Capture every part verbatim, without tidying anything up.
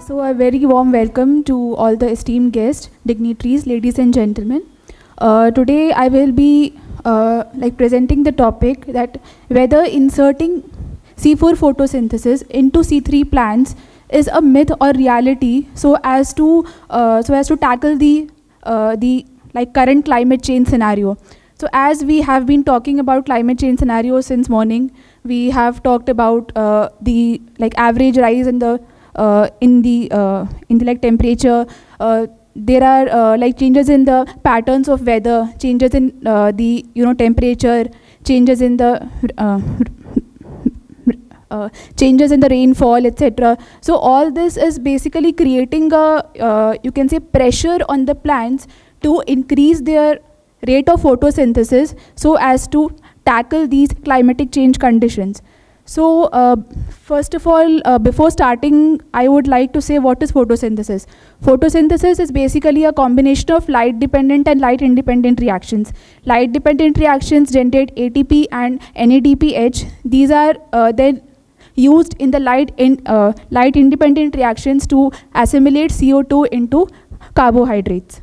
so a very warm welcome to all the esteemed guests, dignitaries, ladies and gentlemen. Uh, today I will be uh, like presenting the topic that whether inserting C four photosynthesis into C three plants is a myth or reality, so as to uh, so as to tackle the uh, the like current climate change scenario. So as we have been talking about climate change scenario since morning, we have talked about uh, the like average rise in the uh, in the uh, in the like temperature. Uh, there are uh, like changes in the patterns of weather, changes in uh, the you know temperature, changes in the uh, uh, changes in the rainfall, et cetera. So all this is basically creating a uh, you can say pressure on the plants to increase their rate of photosynthesis so as to tackle these climatic change conditions. So uh, first of all, uh, before starting, I would like to say what is photosynthesis. Photosynthesis is basically a combination of light dependent and light independent reactions. Light dependent reactions generate A T P and N A D P H. These are uh, then used in the light in uh, light independent reactions to assimilate C O two into carbohydrates.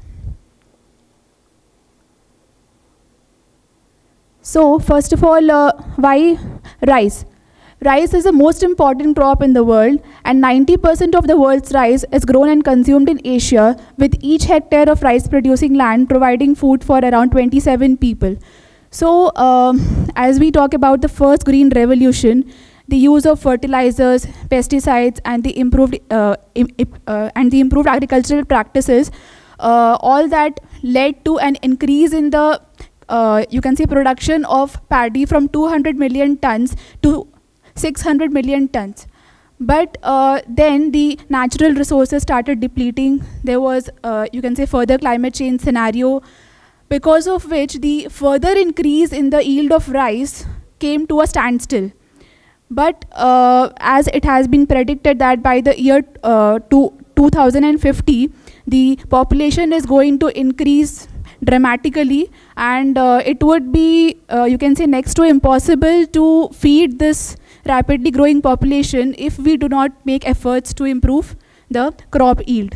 So first of all, uh, why rice? Rice is the most important crop in the world, and ninety percent of the world's rice is grown and consumed in Asia, with each hectare of rice producing land providing food for around twenty-seven people. So um, as we talk about the first green revolution, the use of fertilizers, pesticides, and the improved uh, im uh, and the improved agricultural practices, uh, all that led to an increase in the uh, you can say production of paddy from two hundred million tons to six hundred million tons. But uh, then the natural resources started depleting. There was uh, you can say further climate change scenario, because of which the further increase in the yield of rice came to a standstill. But uh, as it has been predicted that by the year uh, to two thousand fifty, the population is going to increase dramatically, and uh, it would be uh, you can say next to impossible to feed this rapidly growing population if we do not make efforts to improve the crop yield.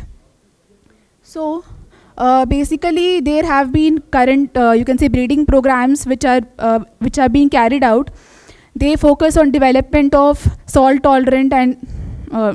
So uh, basically there have been current uh, you can say breeding programs which are uh, which are being carried out. They focus on development of salt tolerant and uh,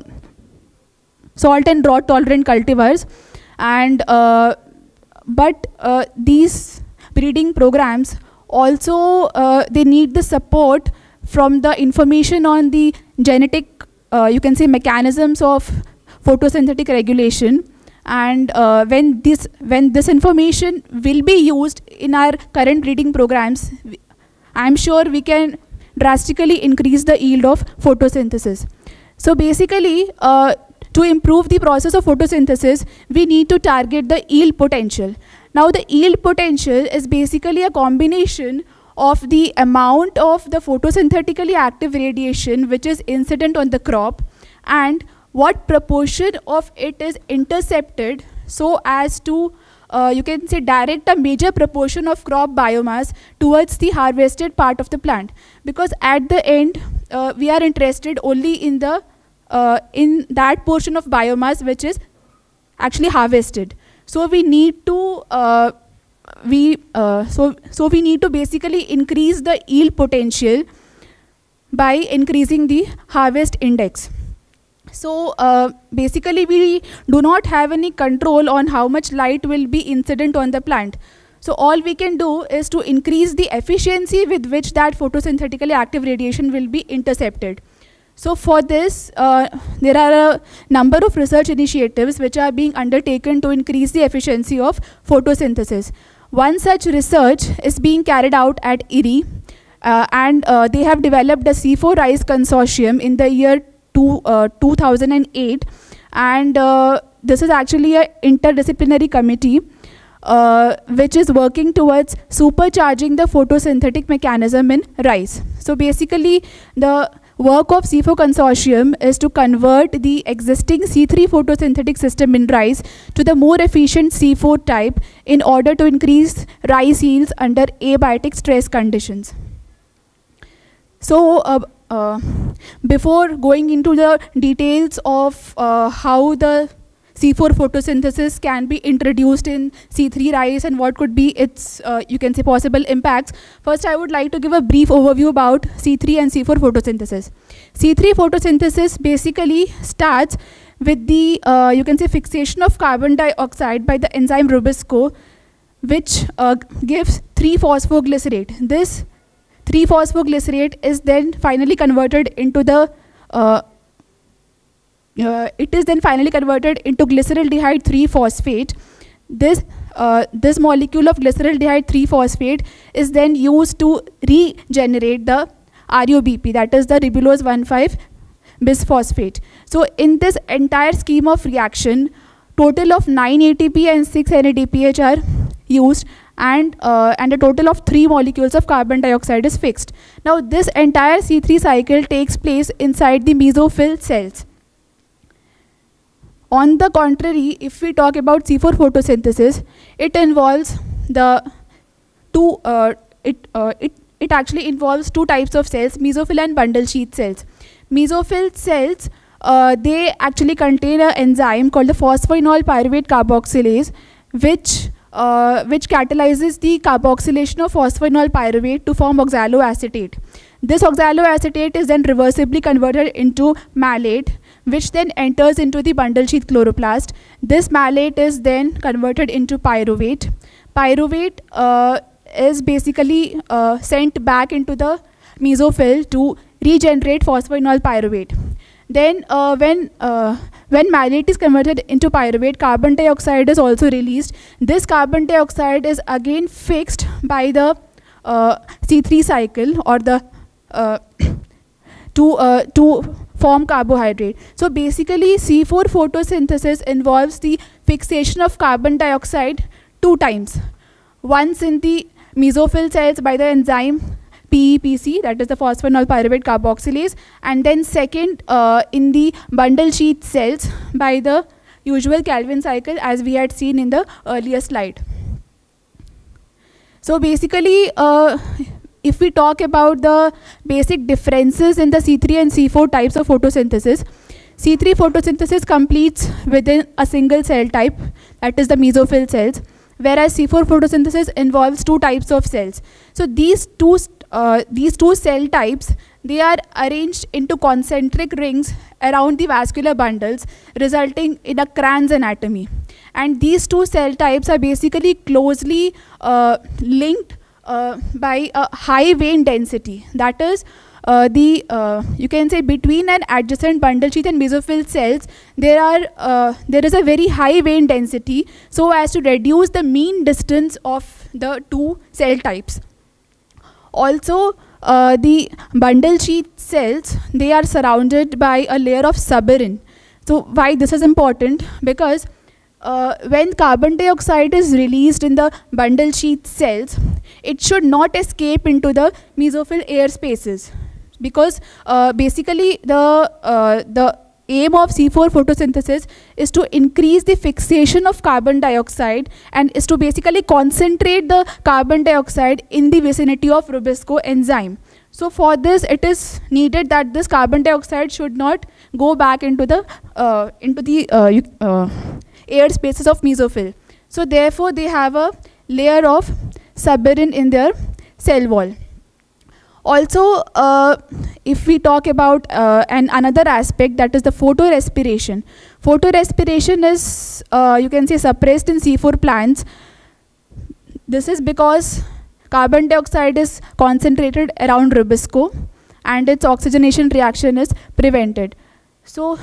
salt and drought tolerant cultivars, and uh, but uh, these breeding programs also uh, they need the support from the information on the genetic uh, you can say mechanisms of photosynthetic regulation. And uh, when this when this information will be used in our current breeding programs, I'm sure we can drastically increase the yield of photosynthesis. So basically uh, to improve the process of photosynthesis, we need to target the yield potential. Now the yield potential is basically a combination of the amount of the photosynthetically active radiation which is incident on the crop and what proportion of it is intercepted, so as to uh, you can say direct a major proportion of crop biomass towards the harvested part of the plant. Because at the end uh, we are interested only in the uh, in that portion of biomass which is actually harvested. So we need to uh, we uh, so so we need to basically increase the yield potential by increasing the harvest index. So uh, basically we do not have any control on how much light will be incident on the plant. So all we can do is to increase the efficiency with which that photosynthetically active radiation will be intercepted. So for this, uh, there are a number of research initiatives which are being undertaken to increase the efficiency of photosynthesis. One such research is being carried out at I R I, uh, and uh, they have developed a C four Rice consortium in the year two, uh, two thousand eight, and uh, this is actually an interdisciplinary committee uh, which is working towards supercharging the photosynthetic mechanism in rice. So basically the work of C four consortium is to convert the existing C three photosynthetic system in rice to the more efficient C four type in order to increase rice yields under abiotic stress conditions. So uh, uh, before going into the details of uh, how the C four photosynthesis can be introduced in C three rice and what could be its, uh, you can say, possible impacts, first I would like to give a brief overview about C three and C four photosynthesis. C three photosynthesis basically starts with the, uh, you can say, fixation of carbon dioxide by the enzyme Rubisco, which uh, gives three phosphoglycerate. This three phosphoglycerate is then finally converted into the uh, Uh, it is then finally converted into glyceraldehyde three phosphate. This, uh, this molecule of glyceraldehyde three phosphate is then used to regenerate the R U B P, that is the ribulose one five bisphosphate. So in this entire scheme of reaction, total of nine A T P and six N A D P H are used, and, uh, and a total of three molecules of carbon dioxide is fixed. Now this entire C three cycle takes place inside the mesophyll cells. On the contrary, if we talk about C four photosynthesis, it involves the two, uh, it, uh, it, it actually involves two types of cells, mesophyll and bundle sheath cells. Mesophyll cells, uh, they actually contain an enzyme called the phosphoenol pyruvate carboxylase, which, uh, which catalyzes the carboxylation of phosphoenol pyruvate to form oxaloacetate. This oxaloacetate is then reversibly converted into malate, which then enters into the bundle sheath chloroplast. This malate is then converted into pyruvate. Pyruvate uh, is basically uh, sent back into the mesophyll to regenerate phosphoenol pyruvate. Then uh, when, uh, when malate is converted into pyruvate, carbon dioxide is also released. This carbon dioxide is again fixed by the uh, C three cycle, or the uh, to, uh, to form carbohydrate. So basically C four photosynthesis involves the fixation of carbon dioxide two times. Once in the mesophyll cells by the enzyme P E P C, that is the phosphoenol pyruvate carboxylase, and then second uh, in the bundle sheath cells by the usual Calvin cycle, as we had seen in the earlier slide. So basically, uh, if we talk about the basic differences in the C three and C four types of photosynthesis, C three photosynthesis completes within a single cell type, that is the mesophyll cells, whereas C four photosynthesis involves two types of cells. So these two, uh, these two cell types, they are arranged into concentric rings around the vascular bundles, resulting in a Kranz anatomy. And these two cell types are basically closely uh, linked Uh, by a high vein density, that is uh, the uh, you can say between an adjacent bundle sheath and mesophyll cells there are uh, there is a very high vein density, so as to reduce the mean distance of the two cell types. Also uh, the bundle sheath cells, they are surrounded by a layer of suberin. So why this is important? Because Uh, when carbon dioxide is released in the bundle sheath cells, it should not escape into the mesophyll air spaces, because uh, basically the, uh, the aim of C four photosynthesis is to increase the fixation of carbon dioxide and is to basically concentrate the carbon dioxide in the vicinity of Rubisco enzyme. So for this, it is needed that this carbon dioxide should not go back into the, uh, into the uh, you, uh, air spaces of mesophyll. So therefore they have a layer of suberin in their cell wall. Also uh, if we talk about uh, an another aspect, that is the photorespiration. Photorespiration is uh, you can say suppressed in C four plants. This is because carbon dioxide is concentrated around Rubisco and its oxygenation reaction is prevented. So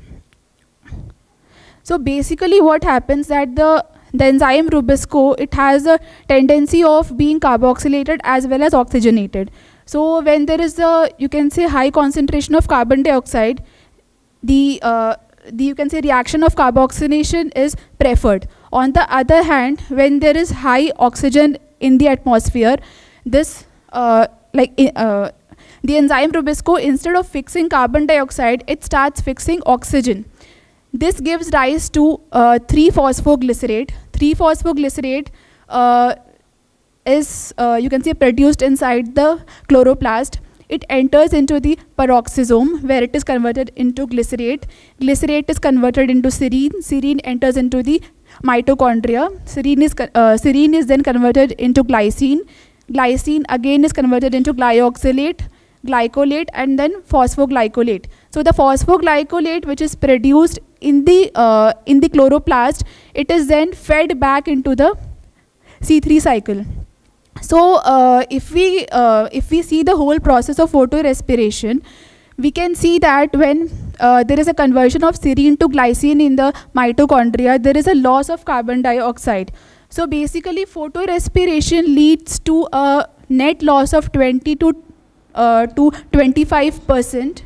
So basically what happens that the, the enzyme Rubisco, it has a tendency of being carboxylated as well as oxygenated. So when there is a, you can say, high concentration of carbon dioxide, the, uh, the you can say reaction of carboxylation is preferred. On the other hand, when there is high oxygen in the atmosphere, this uh, like uh, the enzyme Rubisco, instead of fixing carbon dioxide, it starts fixing oxygen. This gives rise to uh, three phosphoglycerate. three phosphoglycerate uh, is, uh, you can say, produced inside the chloroplast. it enters into the peroxisome, where it is converted into glycerate. Glycerate is converted into serine. Serine enters into the mitochondria. Serine is, uh, serine is then converted into glycine. Glycine again is converted into glyoxylate, glycolate, and then phosphoglycolate. So the phosphoglycolate, which is produced in the uh, in the chloroplast, it is then fed back into the C three cycle. So uh, if we uh, if we see the whole process of photorespiration, we can see that when uh, there is a conversion of serine to glycine in the mitochondria, there is a loss of carbon dioxide. So basically, photorespiration leads to a net loss of twenty to uh, to twenty-five percent.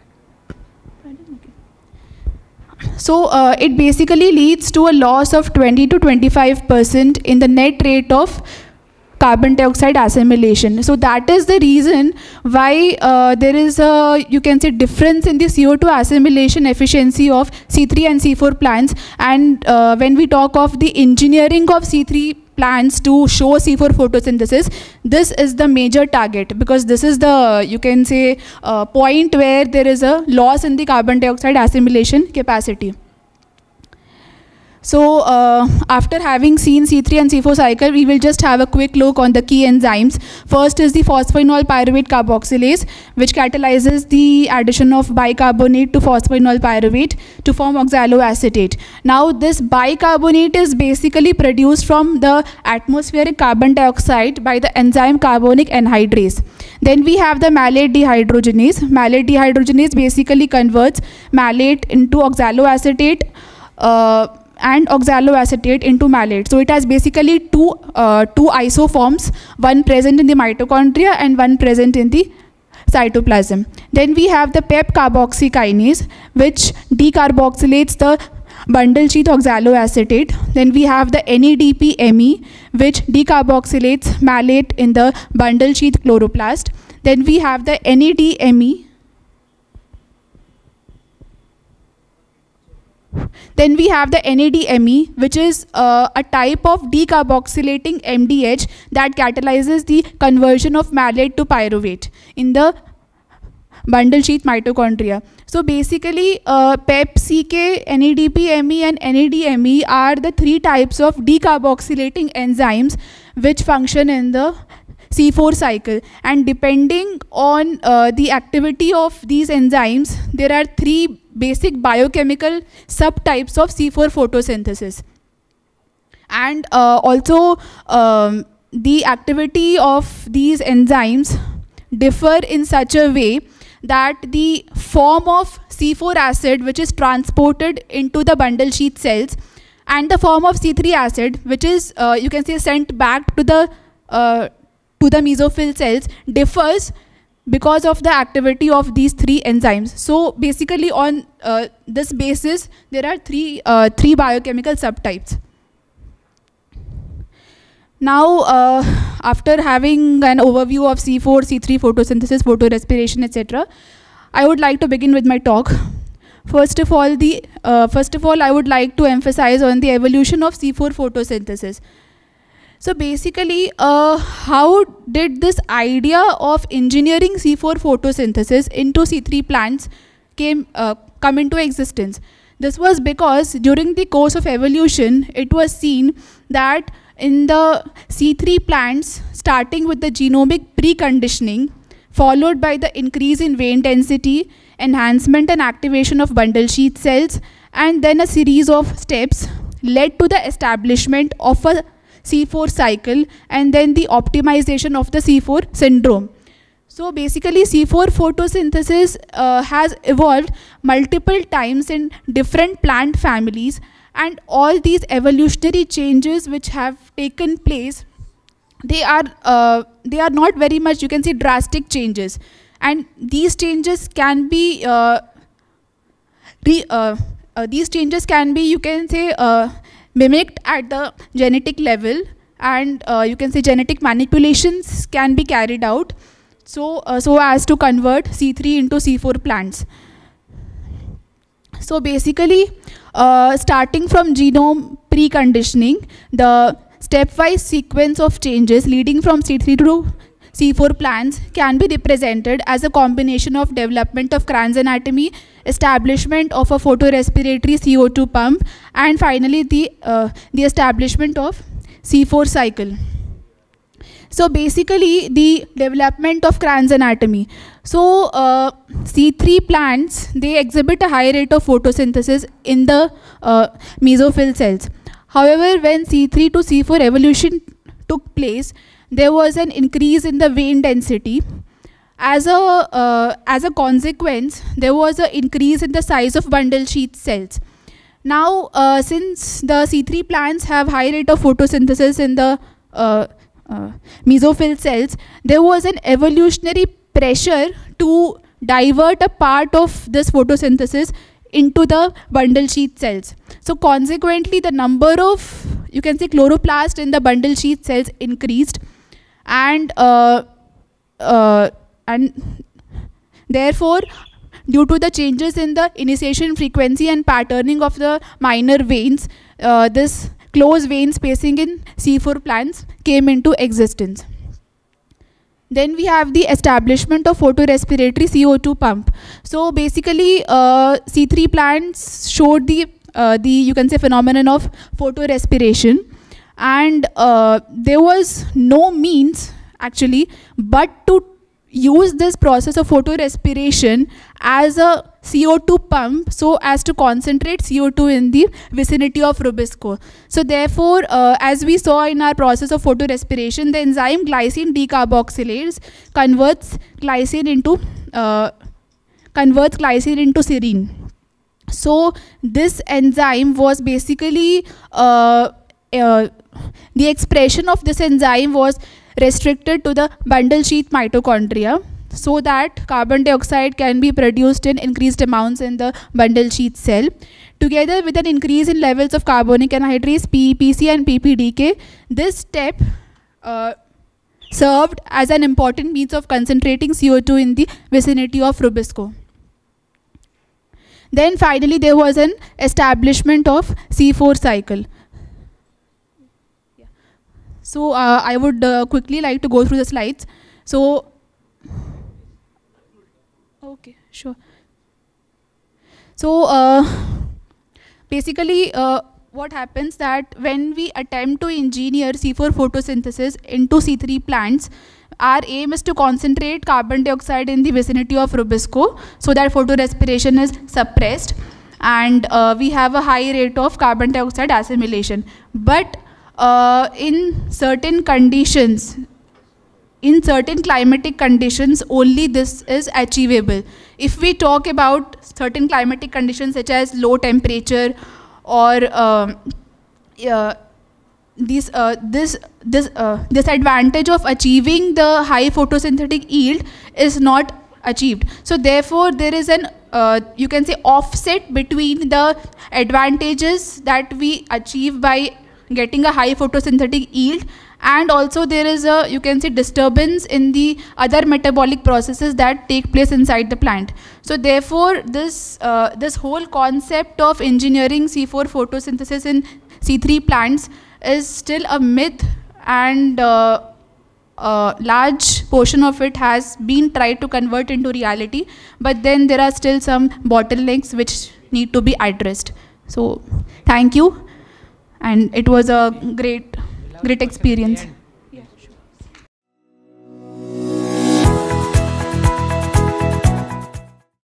So uh, it basically leads to a loss of twenty to twenty-five percent in the net rate of carbon dioxide assimilation. So that is the reason why uh, there is a, you can say, difference in the C O two assimilation efficiency of C three and C four plants. And uh, when we talk of the engineering of C three plants to show C four photosynthesis, this is the major target, because this is the, you can say, uh, point where there is a loss in the carbon dioxide assimilation capacity. So uh, after having seen C three and C four cycle, we will just have a quick look on the key enzymes. First is the phosphoenol pyruvate carboxylase, which catalyzes the addition of bicarbonate to phosphoenol pyruvate to form oxaloacetate. Now this bicarbonate is basically produced from the atmospheric carbon dioxide by the enzyme carbonic anhydrase. Then we have the malate dehydrogenase. Malate dehydrogenase basically converts malate into oxaloacetate uh, and oxaloacetate into malate. So it has basically two, uh, two isoforms, one present in the mitochondria and one present in the cytoplasm. Then we have the PEP carboxykinase, which decarboxylates the bundle sheath oxaloacetate. Then we have the N A D P M E, which decarboxylates malate in the bundle sheath chloroplast. Then we have the N A D M E. Then we have the N A D M E, which is uh, a type of decarboxylating M D H that catalyzes the conversion of malate to pyruvate in the bundle sheath mitochondria. So basically, uh, PEP, C K, N A D P M E and N A D M E are the three types of decarboxylating enzymes which function in the C four cycle, and depending on uh, the activity of these enzymes, there are three basic biochemical subtypes of C four photosynthesis. And uh, also um, the activity of these enzymes differ in such a way that the form of C four acid, which is transported into the bundle sheath cells, and the form of C three acid, which is uh, you can say sent back to the uh, to the mesophyll cells, differs because of the activity of these three enzymes. So basically on uh, this basis, there are three, uh, three biochemical subtypes. Now, uh, after having an overview of C four, C three photosynthesis, photorespiration, et cetera, I would like to begin with my talk. First of all, the uh, first of all, I would like to emphasize on the evolution of C four photosynthesis. So basically, uh, how did this idea of engineering C four photosynthesis into C three plants came uh, come into existence? This was because during the course of evolution, it was seen that in the C three plants, starting with the genomic preconditioning, followed by the increase in vein density, enhancement and activation of bundle sheath cells, and then a series of steps led to the establishment of a C four cycle, and then the optimization of the C four syndrome. So basically, C four photosynthesis uh, has evolved multiple times in different plant families, and all these evolutionary changes which have taken place, they are uh, they are not very much, you can say, drastic changes, and these changes can be uh, re, uh, uh, these changes can be, you can say, uh, mimicked at the genetic level, and uh, you can say genetic manipulations can be carried out so uh, so as to convert C three into C four plants. So basically, uh, starting from genome preconditioning, the stepwise sequence of changes leading from C three to C four plants can be represented as a combination of development of Kranz anatomy, establishment of a photorespiratory C O two pump, and finally the, uh, the establishment of C four cycle. So basically the development of Kranz anatomy. So uh, C three plants, they exhibit a high rate of photosynthesis in the uh, mesophyll cells. However, when C three to C four evolution took place, there was an increase in the vein density. As a, uh, as a consequence, there was an increase in the size of bundle sheath cells. Now, uh, since the C three plants have high rate of photosynthesis in the uh, uh, mesophyll cells, there was an evolutionary pressure to divert a part of this photosynthesis into the bundle sheath cells. So consequently, the number of, you can say, chloroplast in the bundle sheath cells increased, and uh, uh, and therefore, due to the changes in the initiation frequency and patterning of the minor veins, uh, this close vein spacing in C four plants came into existence. Then we have the establishment of photorespiratory C O two pump. So basically, uh, C three plants showed the, uh, the, you can say, phenomenon of photorespiration, and uh, there was no means actually but to use this process of photorespiration as a C O two pump so as to concentrate C O two in the vicinity of Rubisco. So therefore, uh, as we saw in our process of photorespiration, the enzyme glycine decarboxylase converts glycine into uh, converts glycine into serine. So this enzyme was basically uh, uh, the expression of this enzyme was restricted to the bundle sheath mitochondria, so that carbon dioxide can be produced in increased amounts in the bundle sheath cell. Together with an increase in levels of carbonic anhydrase, P E P C and P P D K, this step uh, served as an important means of concentrating C O two in the vicinity of Rubisco. Then finally there was an establishment of C four cycle. So uh, I would uh, quickly like to go through the slides. So, okay, sure. So uh, basically uh, what happens that when we attempt to engineer C four photosynthesis into C three plants, our aim is to concentrate carbon dioxide in the vicinity of Rubisco so that photorespiration is suppressed, and uh, we have a high rate of carbon dioxide assimilation. But Uh, in certain conditions, in certain climatic conditions, only this is achievable. If we talk about certain climatic conditions such as low temperature or uh, uh, this, uh, this, this, uh, this advantage of achieving the high photosynthetic yield is not achieved. So therefore, there is an uh, you can say offset between the advantages that we achieve by getting a high photosynthetic yield, and also there is a, you can say, disturbance in the other metabolic processes that take place inside the plant. So therefore, this uh, this whole concept of engineering C four photosynthesis in C three plants is still a myth, and uh, a large portion of it has been tried to convert into reality, but then there are still some bottlenecks which need to be addressed. So thank you. And it was a great, great experience.